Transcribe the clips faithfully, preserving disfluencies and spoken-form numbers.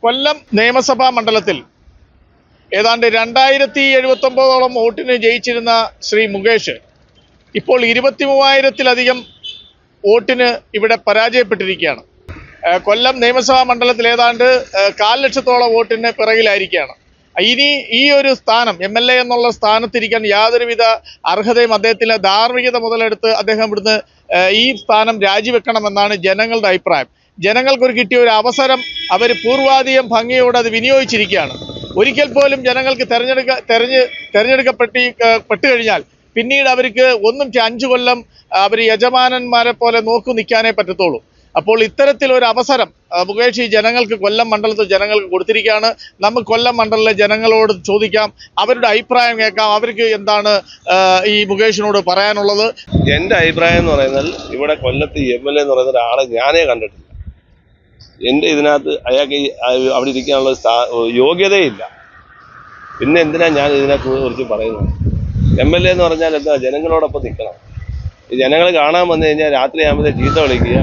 കൊല്ലം നിയമസഭാ മണ്ഡലത്തിൽ ഏതാണ്ട് രണ്ടായിരത്തി എഴുപത്തി ഒമ്പതോളം വോട്ടിന് ജയിച്ചിരുന്ന ശ്രീ മുകേഷ് ഇപ്പോൾ ഇരുപത്തി മൂവായിരത്തിലധികം വോട്ടിന് ഇവിടെ പരാജയപ്പെട്ടിരിക്കുകയാണ്. കൊല്ലം നിയമസഭാ മണ്ഡലത്തിൽ ഏതാണ്ട് കാൽ ലക്ഷത്തോളം വോട്ടിന് പിറകിലായിരിക്കുകയാണ്. ഇനി ഈ ഒരു സ്ഥാനം എം എൽ എ എന്നുള്ള സ്ഥാനത്തിരിക്കാൻ യാതൊരുവിധ അർഹതയും അദ്ദേഹത്തിന് ധാർമ്മികത മുതലെടുത്ത് അദ്ദേഹം ഇവിടുന്ന് ഈ സ്ഥാനം രാജിവെക്കണമെന്നാണ് ജനങ്ങളുടെ അഭിപ്രായം. ജനങ്ങൾക്കൊരു കിട്ടിയ ഒരു അവസരം അവർ പൂർവാധികം ഭംഗിയോടെ അത് വിനിയോഗിച്ചിരിക്കുകയാണ്. ഒരിക്കൽ പോലും ജനങ്ങൾക്ക് തെരഞ്ഞെടുക്ക തെരഞ്ഞ് തെരഞ്ഞെടുക്കപ്പെട്ടി പെട്ട് കഴിഞ്ഞാൽ പിന്നീട് അവർക്ക് ഒന്നും അഞ്ചു കൊല്ലം അവർ യജമാനന്മാരെ പോലെ നോക്കു നിൽക്കാനേ പറ്റത്തുള്ളൂ. അപ്പോൾ ഇത്തരത്തിലൊരു അവസരം മുകേഷ് ഈ ജനങ്ങൾക്ക് കൊല്ലം മണ്ഡലത്തിൽ ജനങ്ങൾക്ക് കൊടുത്തിരിക്കുകയാണ്. നമുക്ക് കൊല്ലം മണ്ഡലത്തിലെ ജനങ്ങളോട് ചോദിക്കാം, അവരുടെ അഭിപ്രായം കേൾക്കാം, അവർക്ക് എന്താണ് ഈ മുകേഷിനോട് പറയാനുള്ളത്. എൻ്റെ അഭിപ്രായം എന്ന് പറയുന്നത് ഇവിടെ കൊല്ലത്ത് എം എൽ എ എന്ന് പറയുന്ന ഒരാളെ ഞാനേ കണ്ടിട്ടില്ല. എൻ്റെ ഇതിനകത്ത് അയാൾക്ക് അവിടെ ഇരിക്കാനുള്ള യോഗ്യതയില്ല. പിന്നെ എന്തിനാ ഞാൻ ഇതിനെ കുറിച്ച് പറയുന്നത്? എം എൽ എ എന്ന് പറഞ്ഞാൽ എന്താ, ജനങ്ങളോടൊപ്പം നിൽക്കണം. ഈ ജനങ്ങൾ കാണാൻ വന്നു കഴിഞ്ഞാൽ രാത്രി ആകുമ്പോൾ ചീത്ത വിളിക്കുക,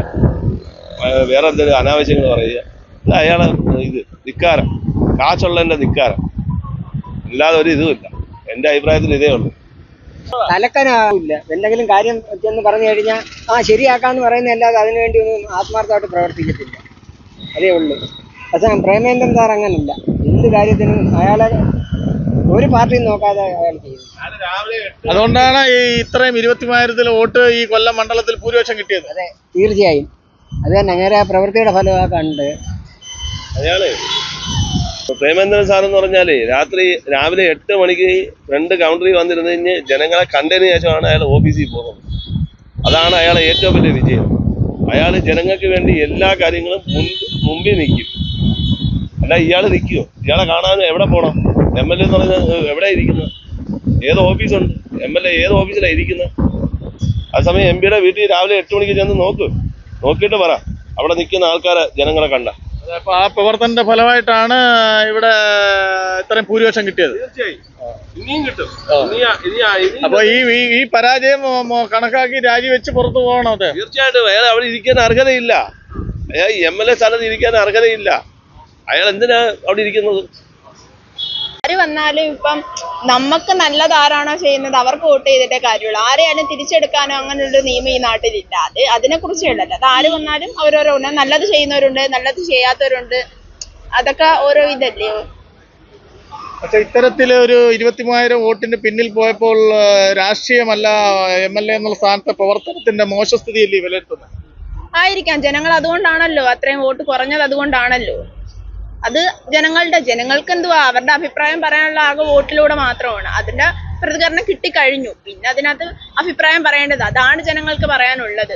വേറെ എന്തെങ്കിലും അനാവശ്യങ്ങൾ പറയുക, ഇത് അയാളെ ഇത് ധിക്കാരം, കാശുള്ളതിൻ്റെ ധിക്കാരം, അല്ലാതെ ഒരു ഇതുമില്ല. എൻ്റെ അഭിപ്രായത്തിൽ ഇതേ ഉള്ളൂ. തലക്കനാവില്ല. എന്തെങ്കിലും കാര്യം എന്ന് പറഞ്ഞു കഴിഞ്ഞാൽ ആ ശരിയാക്കാന്ന് പറയുന്നതല്ലാതെ അതിനുവേണ്ടി ഒന്നും ആത്മാർത്ഥമായിട്ട് പ്രവർത്തിക്കത്തില്ല. അതേ ഉള്ളൂ. പക്ഷേ പ്രേമേന്ദ്രൻ സാർ അങ്ങനല്ല. എന്ത് കാര്യത്തിനും അയാളെ ഒരു പാർട്ടിയും നോക്കാതെ അയാൾ ചെയ്യുന്നു. അതുകൊണ്ടാണ് ഈ ഇത്രയും ഇരുപത്തി മൂവായിരത്തിൽ വോട്ട് ഈ കൊല്ലം മണ്ഡലത്തിൽ ഭൂരിപക്ഷം കിട്ടിയത്. അതെ, തീർച്ചയായും. അത് തന്നെ അങ്ങനെ പ്രവൃത്തിയുടെ ഫലമൊക്കെ കണ്ട് അയാള് പ്രേമേന്ദ്രൻ സാർ എന്ന് പറഞ്ഞാല് രാത്രി രാവിലെ എട്ട് മണിക്ക് രണ്ട് കൗണ്ടറിൽ വന്നിരുന്നു കഴിഞ്ഞ് ജനങ്ങളെ കണ്ടതിന് ശേഷമാണ് അയാൾ ഓഫീസിൽ പോകുന്നത്. അതാണ് അയാളെ ഏറ്റവും വലിയ വിജയം. അയാൾ ജനങ്ങൾക്ക് വേണ്ടി എല്ലാ കാര്യങ്ങളും മുൻ മുമ്പിൽ നിൽക്കും. അല്ല ഇയാൾ നിൽക്കുമോ? ഇയാളെ കാണാൻ എവിടെ പോകണം? എം എൽ എ എന്ന് പറഞ്ഞാൽ എവിടെ ഇരിക്കുന്നത്? ഏത് ഓഫീസുണ്ട്? എം എൽ എ ഏത് ഓഫീസിലാണ് ഇരിക്കുന്നത്? ആ സമയം എം പിയുടെ വീട്ടിൽ രാവിലെ എട്ട് മണിക്ക് ചെന്ന് നോക്ക്, നോക്കിയിട്ട് പറ അവിടെ നിൽക്കുന്ന ആൾക്കാരെ ജനങ്ങളെ കണ്ട. അപ്പൊ ആ പ്രവർത്തനത്തിന്റെ ഫലമായിട്ടാണ് ഇവിടെ ഇത്രയും ഭൂരിപക്ഷം കിട്ടിയത്. തീർച്ചയായും ഇനിയും കിട്ടും. അപ്പൊ ഈ ഈ പരാജയം കണക്കാക്കി രാജിവെച്ച് പുറത്തു പോകണം. അതെ, തീർച്ചയായിട്ടും. അയാൾ അവിടെ ഇരിക്കാൻ അർഹതയില്ല. അയാൾ എം എൽ എ സ്ഥാനത്ത് ഇരിക്കാൻ അർഹതയില്ല. അയാൾ എന്തിനാ അവിടെ ഇരിക്കുന്നത്? ആര് വന്നാലും ഇപ്പം നമുക്ക് നല്ലത് ആരാണോ ചെയ്യുന്നത് അവർക്ക് വോട്ട് ചെയ്തിട്ടേ കാര്യമുള്ളൂ. ആരെയാലും തിരിച്ചെടുക്കാനോ അങ്ങനെയുള്ള നിയമം ഈ നാട്ടിലില്ല. അത് അതിനെ കുറിച്ച് ഉള്ളല്ലോ. അത് ആര് വന്നാലും ഓരോരോ നല്ലത് ചെയ്യുന്നവരുണ്ട്, നല്ലത് ചെയ്യാത്തവരുണ്ട്. അതൊക്കെ ഓരോ ഇതല്ലേ. പക്ഷെ ഇത്തരത്തില് ഒരു ഇരുപത്തി മൂവായിരം വോട്ടിന്റെ പിന്നിൽ പോയപ്പോൾ രാഷ്ട്രീയമല്ല എം എൽ എ എന്നുള്ള സ്ഥാനത്തെ പ്രവർത്തനത്തിന്റെ മോശസ്ഥിതിയല്ലേ വിലയിരുത്തുന്നത്? ആയിരിക്കാം. ജനങ്ങൾ അതുകൊണ്ടാണല്ലോ അത്രയും വോട്ട് കുറഞ്ഞത്. അതുകൊണ്ടാണല്ലോ അത് ജനങ്ങളുടെ ജനങ്ങൾക്ക് എന്തുവാ അവരുടെ അഭിപ്രായം പറയാനുള്ള ആകെ വോട്ടിലൂടെ മാത്രമാണ്. അതിന്റെ പ്രതികരണം കിട്ടിക്കഴിഞ്ഞു. പിന്നെ അതിനകത്ത് അഭിപ്രായം പറയേണ്ടത് അതാണ് ജനങ്ങൾക്ക് പറയാനുള്ളത്.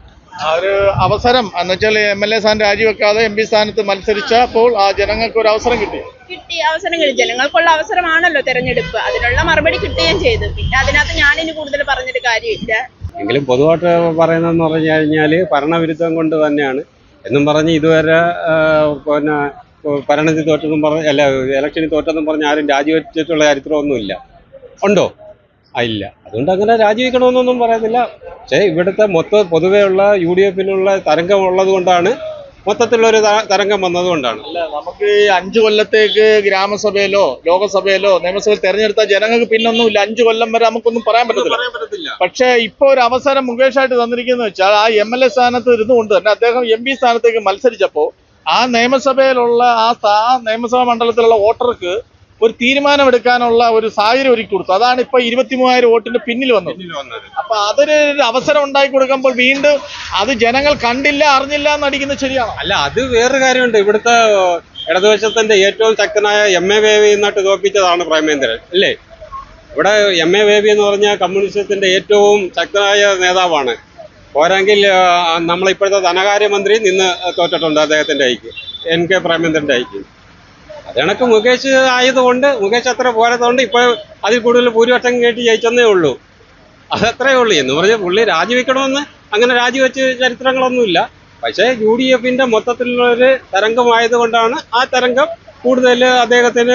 ഒരു അവസരം എന്ന് വെച്ചാൽ എം എൽ എ സ്ഥാനം രാജിവെക്കാതെ എം പി സ്ഥാനത്ത് മത്സരിച്ചപ്പോൾ ആ ജനങ്ങൾക്ക് ഒരു അവസരം കിട്ടി കിട്ടി അവസരം കിട്ടി. ജനങ്ങൾക്കുള്ള അവസരമാണല്ലോ തെരഞ്ഞെടുപ്പ്. അതിനുള്ള മറുപടി കിട്ടുകയും ചെയ്തു. പിന്നെ അതിനകത്ത് ഞാനിനി കൂടുതൽ പറഞ്ഞിട്ട് കാര്യമില്ല. എങ്കിലും പൊതുവായിട്ട് പറയുന്നതെന്ന് പറഞ്ഞു കഴിഞ്ഞാൽ ഭരണവിരുദ്ധം കൊണ്ട് തന്നെയാണ് എന്നും പറഞ്ഞ് ഇതുവരെ പിന്നെ ഭരണത്തിൽ തോറ്റെന്നും പറഞ്ഞ അല്ല ഇലക്ഷനിൽ തോറ്റെന്നും പറഞ്ഞ് ആരും രാജിവെച്ചിട്ടുള്ള ചരിത്രമൊന്നുമില്ല. ഉണ്ടോ? ആ ഇല്ല. അതുകൊണ്ട് അങ്ങനെ രാജിവെക്കണമെന്നൊന്നും പറയുന്നില്ല. പക്ഷേ ഇവിടുത്തെ മൊത്തം പൊതുവെയുള്ള യു ഡി എഫിനുള്ള തരംഗം ഉള്ളത് കൊണ്ടാണ്, മൊത്തത്തിലുള്ളൊരു തരംഗം വന്നതുകൊണ്ടാണ്. അല്ല, നമുക്ക് ഈ അഞ്ചു കൊല്ലത്തേക്ക് ഗ്രാമസഭയിലോ ലോകസഭയിലോ നിയമസഭയിൽ തെരഞ്ഞെടുത്ത ജനങ്ങൾക്ക് പിന്നൊന്നുമില്ല. അഞ്ചു കൊല്ലം വരെ നമുക്കൊന്നും പറയാൻ പറ്റത്തില്ല. പക്ഷേ ഇപ്പൊ ഒരു അവസരം മുകേഷായിട്ട് തന്നിരിക്കുന്നത് വെച്ചാൽ ആ എം എൽ എ സ്ഥാനത്ത് ഇരുന്നുകൊണ്ട് തന്നെ അദ്ദേഹം എം പി സ്ഥാനത്തേക്ക് മത്സരിച്ചപ്പോൾ ആ നിയമസഭയിലുള്ള ആ നിയമസഭാ മണ്ഡലത്തിലുള്ള വോട്ടർക്ക് ഒരു തീരുമാനമെടുക്കാനുള്ള ഒരു സാഹചര്യം ഒരുക്കി കൊടുത്തു. അതാണ് ഇപ്പൊ ഇരുപത്തി മൂവായിരം വോട്ടിന്റെ പിന്നിൽ വന്നത്. അപ്പൊ അതൊരു അവസരം ഉണ്ടാക്കി കൊടുക്കുമ്പോൾ വീണ്ടും അത് ജനങ്ങൾ കണ്ടില്ല അറിഞ്ഞില്ല എന്നടിക്കുന്നത് ശരിയാണോ? അല്ല, അത് വേറൊരു കാര്യമുണ്ട്. ഇവിടുത്തെ ഇടതുപക്ഷത്തിന്റെ ഏറ്റവും ശക്തനായ എം എ ബേബി എന്നിട്ട് തോൽപ്പിച്ചതാണ് പ്രേമേന്ദ്രൻ അല്ലേ? ഇവിടെ എം എ ബേബി എന്ന് പറഞ്ഞാൽ കമ്മ്യൂണിസത്തിന്റെ ഏറ്റവും ശക്തനായ നേതാവാണ്. പോരെങ്കിൽ നമ്മളിപ്പോഴത്തെ ധനകാര്യമന്ത്രി നിന്ന് തോറ്റിട്ടുണ്ട് അദ്ദേഹത്തിന്റെ ഐക്യം, എൻ കെ പ്രേമേന്ദ്രന്റെ ഐക്യം. അത് കണക്ക് മുകേഷ് ആയതുകൊണ്ട് മുകേഷ് അത്ര പോരാത്തതുകൊണ്ട് ഇപ്പോൾ അതിൽ കൂടുതൽ ഭൂരിപക്ഷം കേട്ടി ജയിച്ചെന്നേ ഉള്ളൂ. അതത്രേ ഉള്ളൂ. എന്ന് പറഞ്ഞാൽ പുള്ളി രാജിവെക്കണമെന്ന് അങ്ങനെ രാജിവെച്ച് ചരിത്രങ്ങളൊന്നുമില്ല. പക്ഷേ യു ഡി എഫിന്റെ മൊത്തത്തിലുള്ളൊരു തരംഗമായതുകൊണ്ടാണ് ആ തരംഗം കൂടുതൽ അദ്ദേഹത്തിന്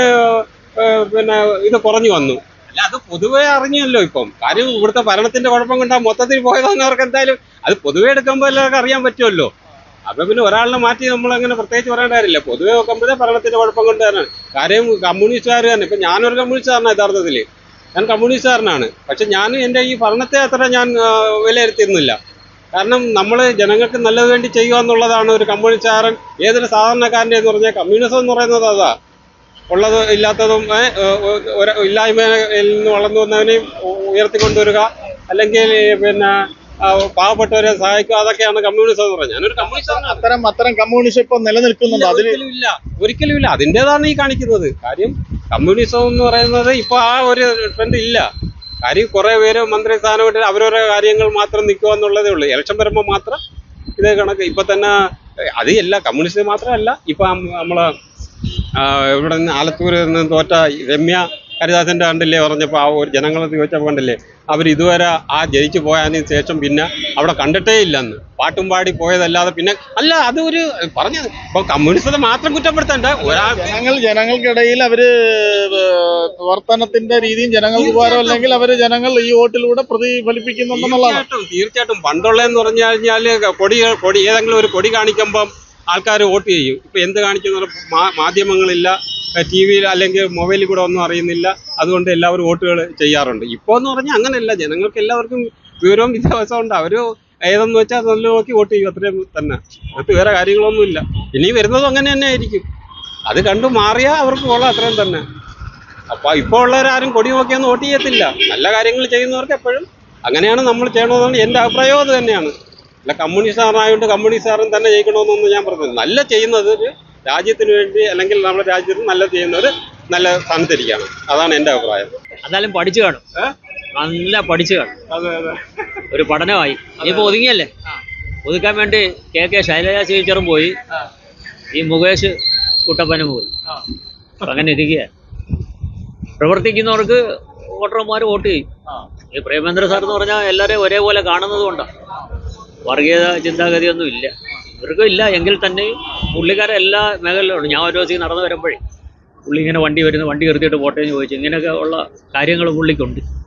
പിന്നെ ഇത് കുറഞ്ഞു വന്നു. അല്ല, അത് പൊതുവെ അറിഞ്ഞല്ലോ. ഇപ്പം കാര്യം ഇവിടുത്തെ ഭരണത്തിന്റെ കുഴപ്പം കൊണ്ടാ മൊത്തത്തിൽ പോയതെന്ന് അവർക്ക് എന്തായാലും അത് പൊതുവെ എടുക്കുമ്പോൾ എല്ലാവർക്കും അറിയാൻ പറ്റുമല്ലോ. അപ്പൊ പിന്നെ ഒരാളിനെ മാറ്റി നമ്മളങ്ങനെ പ്രത്യേകിച്ച് പറയേണ്ട കാര്യമില്ല. പൊതുവെ നോക്കുമ്പോഴേ ഭരണത്തിന്റെ കുഴപ്പം കൊണ്ട് തന്നെയാണ് കാര്യം. കമ്മ്യൂണിസ്റ്റുകാർ തന്നെ ഇപ്പൊ ഞാനൊരു കമ്മ്യൂണിസ്റ്റുകാരനാണ് യഥാർത്ഥത്തിൽ, ഞാൻ കമ്മ്യൂണിസ്റ്റുകാരനാണ്. പക്ഷെ ഞാൻ എൻ്റെ ഈ ഭരണത്തെ അത്ര ഞാൻ വിലയിരുത്തിയിരുന്നില്ല. കാരണം നമ്മൾ ജനങ്ങൾക്ക് നല്ലത് വേണ്ടി ചെയ്യുക എന്നുള്ളതാണ് ഒരു കമ്മ്യൂണിസ്റ്റുകാരൻ ഏതൊരു സാധാരണക്കാരൻ്റെ എന്ന് പറഞ്ഞാൽ. കമ്മ്യൂണിസം എന്ന് പറയുന്നത് അതാ, ഉള്ളത് ഇല്ലാത്തതും ഇല്ലായ്മയിൽ നിന്ന് വളർന്നു വന്നവനെയും ഉയർത്തിക്കൊണ്ടുവരിക, അല്ലെങ്കിൽ പിന്നെ പാവപ്പെട്ടവരെ സഹായിക്കുക, അതൊക്കെയാണ് കമ്മ്യൂണിസം എന്ന് പറഞ്ഞാൽ. ഞാനൊരു കമ്മ്യൂണിസ്റ്റ്. അത്തരം അത്തരം കമ്മ്യൂണിസം ഇപ്പൊ നിലനിൽക്കുന്നുണ്ട്? ഒരിക്കലും ഇല്ല, ഒരിക്കലും ഇല്ല. അതിൻ്റെതാണ് ഈ കാണിക്കുന്നത് കാര്യം. കമ്മ്യൂണിസം എന്ന് പറയുന്നത് ഇപ്പൊ ആ ഒരു ട്രെൻഡ് ഇല്ല. കാര്യം കുറെ പേര് മന്ത്രി സ്ഥാനമായിട്ട് അവരവരുടെ കാര്യങ്ങൾ മാത്രം നിൽക്കുക എന്നുള്ളതേ ഉള്ളൂ. ഇലക്ഷൻ വരുമ്പോൾ മാത്രം ഇതേ കണക്ക്. ഇപ്പൊ തന്നെ അത് എല്ലാ കമ്മ്യൂണിസ്റ്റ് മാത്രമല്ല, ഇപ്പൊ നമ്മള് ഇവിടെ നിന്ന് ആലത്തൂരിൽ നിന്ന് തോറ്റ രമ്യ ഹരിദാസന്റെ കണ്ടില്ലേ പറഞ്ഞപ്പോൾ ആ ഒരു ജനങ്ങളെ ചോദിച്ചപ്പോൾ കണ്ടില്ലേ അവർ ഇതുവരെ ആ ജയിച്ചു പോയതിന് ശേഷം പിന്നെ അവിടെ കണ്ടിട്ടേ ഇല്ലെന്ന്. പാട്ടും പാടി പോയതല്ലാതെ പിന്നെ അല്ല. അത് ഒരു പറഞ്ഞത് ഇപ്പൊ കമ്മ്യൂണിസ്റ്റത്തെ മാത്രം കുറ്റപ്പെടുത്തണ്ട. ഒരാൾ ജനങ്ങൾ ജനങ്ങൾക്കിടയിൽ അവര് പ്രവർത്തനത്തിന്റെ രീതിയും ജനങ്ങൾക്ക് ഉപകാരം അല്ലെങ്കിൽ അവര് ജനങ്ങൾ ഈ വോട്ടിലൂടെ പ്രതിഫലിപ്പിക്കുന്നുണ്ടെന്നുള്ളതാണ്. തീർച്ചയായിട്ടും തീർച്ചയായിട്ടും പണ്ടുള്ളതെന്ന് പറഞ്ഞു കഴിഞ്ഞാല് കൊടി കൊടി ഏതെങ്കിലും ഒരു കൊടി കാണിക്കുമ്പം ആൾക്കാർ വോട്ട് ചെയ്യും. ഇപ്പൊ എന്ത് കാണിക്കുന്ന മാധ്യമങ്ങളില്ല, ടി വിയിൽ അല്ലെങ്കിൽ മൊബൈലിൽ കൂടെ ഒന്നും അറിയുന്നില്ല. അതുകൊണ്ട് എല്ലാവരും വോട്ടുകൾ ചെയ്യാറുണ്ട്. ഇപ്പോൾ എന്ന് പറഞ്ഞാൽ അങ്ങനെയല്ല, ജനങ്ങൾക്ക് എല്ലാവർക്കും വിവരവും വിദ്യാഭ്യാസവും ഉണ്ട്. അവർ ഏതെന്ന് വെച്ചാൽ നല്ല നോക്കി വോട്ട് ചെയ്യും, അത്രയും തന്നെ. അത് വേറെ കാര്യങ്ങളൊന്നുമില്ല. ഇനി വരുന്നതും അങ്ങനെ തന്നെ ആയിരിക്കും. അത് കണ്ടു മാറിയാൽ അവർക്ക് കൊള്ളാം, അത്രയും തന്നെ. അപ്പോൾ ഇപ്പോൾ ഉള്ളവരാരും കൊടി നോക്കിയൊന്നും വോട്ട് ചെയ്യത്തില്ല. നല്ല കാര്യങ്ങൾ ചെയ്യുന്നവർക്ക് എപ്പോഴും അങ്ങനെയാണ് നമ്മൾ ചെയ്യണമെന്നാണ് എൻ്റെ അഭിപ്രായവും. അത് തന്നെയാണ്. അല്ല കമ്മ്യൂണിസ്റ്റുകാരനായതുകൊണ്ട് കമ്മ്യൂണിസ്റ്റുകാരൻ തന്നെ ജയിക്കണമെന്നൊന്നും ഞാൻ പറഞ്ഞത്. നല്ല ചെയ്യുന്നത് രാജ്യത്തിന് വേണ്ടി അല്ലെങ്കിൽ നമ്മുടെ രാജ്യത്തിന് നല്ല ചെയ്യുന്നവർ നല്ല സ്ഥാനത്തിരിക്കുകയാണ്. അതാണ് എൻ്റെ അഭിപ്രായം. എന്നാലും പഠിച്ചു കാണും, നല്ല പഠിച്ചു കാണും. ഒരു പഠനമായി. ഇനിയിപ്പോ ഒതുങ്ങിയല്ലേ, ഒതുക്കാൻ വേണ്ടി കെ കെ ശൈലജ ടീച്ചറും പോയി, ഈ മുകേഷ് കുട്ടപ്പനും പോയി. അങ്ങനെ ഇരിക്കുക. പ്രവർത്തിക്കുന്നവർക്ക് വോട്ടർമാർ വോട്ട് ചെയ്യും. ഈ പ്രേമേന്ദ്ര സാർ എന്ന് പറഞ്ഞാൽ എല്ലാവരെയും ഒരേപോലെ കാണുന്നത് കൊണ്ടാണ്. വർഗീയത ചിന്താഗതിയൊന്നും ഇല്ല ഇവർക്കും ഇല്ല. എങ്കിൽ തന്നെയും പുള്ളിക്കാരെ എല്ലാ മേഖലയിലുണ്ട്. ഞാൻ ഒരു ദിവസം നടന്നു വരുമ്പോഴേ പുള്ളി ഇങ്ങനെ വണ്ടി വരുന്നു, വണ്ടി നിർത്തിയിട്ട് വോട്ടേന്ന് ചോദിച്ചു. ഇങ്ങനെയൊക്കെ ഉള്ള കാര്യങ്ങൾ പുള്ളിക്കുണ്ട്.